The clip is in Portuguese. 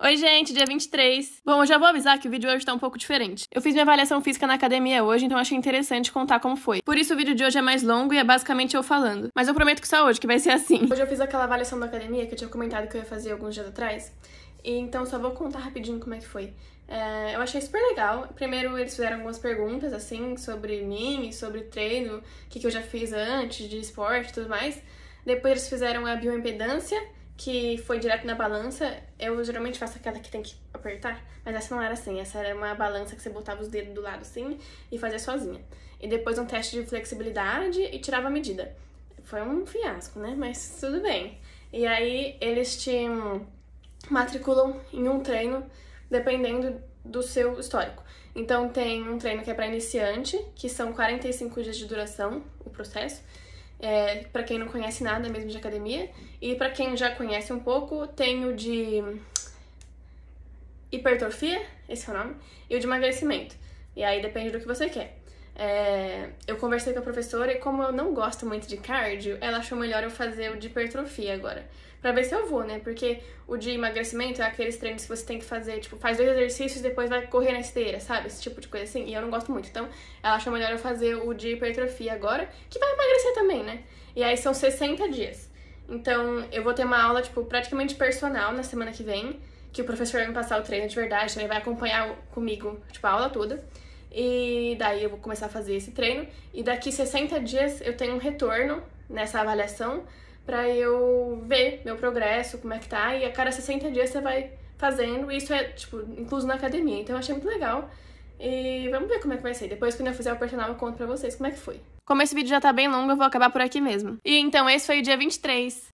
Oi, gente, dia 23. Bom, eu já vou avisar que o vídeo hoje tá um pouco diferente. Eu fiz minha avaliação física na academia hoje, então achei interessante contar como foi. Por isso o vídeo de hoje é mais longo e é basicamente eu falando. Mas eu prometo que só hoje, que vai ser assim. Hoje eu fiz aquela avaliação da academia que eu tinha comentado que eu ia fazer alguns dias atrás. E então só vou contar rapidinho como é que foi. Eu achei super legal. Primeiro eles fizeram algumas perguntas, assim, sobre mim e sobre treino, o que eu já fiz antes de esporte e tudo mais. Depois eles fizeram a bioimpedância, que foi direto na balança. Eu geralmente faço aquela que tem que apertar, mas essa não era assim. Essa era uma balança que você botava os dedos do lado assim e fazia sozinha. E depois um teste de flexibilidade e tirava a medida. Foi um fiasco, né? Mas tudo bem. E aí eles te matriculam em um treino dependendo do seu histórico. Então tem um treino que é para iniciante, que são 45 dias de duração, o processo. Pra quem não conhece nada mesmo de academia. E pra quem já conhece um pouco, tem o de hipertrofia, esse é o nome, e o de emagrecimento. E aí depende do que você quer. Eu conversei com a professora e como eu não gosto muito de cardio, ela achou melhor eu fazer o de hipertrofia agora. Pra ver se eu vou, né? Porque o de emagrecimento é aqueles treinos que você tem que fazer, tipo, faz 2 exercícios e depois vai correr na esteira, sabe? Esse tipo de coisa assim. E eu não gosto muito. Então, ela achou melhor eu fazer o de hipertrofia agora, que vai emagrecer também, né? E aí são 60 dias. Então, eu vou ter uma aula, tipo, praticamente personal na semana que vem, que o professor vai me passar o treino de verdade, também vai acompanhar comigo, tipo, a aula toda. E daí eu vou começar a fazer esse treino. E daqui 60 dias eu tenho um retorno nessa avaliação pra eu ver meu progresso, como é que tá. E a cada 60 dias você vai fazendo. E isso é, tipo, incluso na academia. Então eu achei muito legal. E vamos ver como é que vai ser. Depois, quando eu fizer o personal, eu conto pra vocês como é que foi. Como esse vídeo já tá bem longo, eu vou acabar por aqui mesmo. E então, esse foi o dia 23.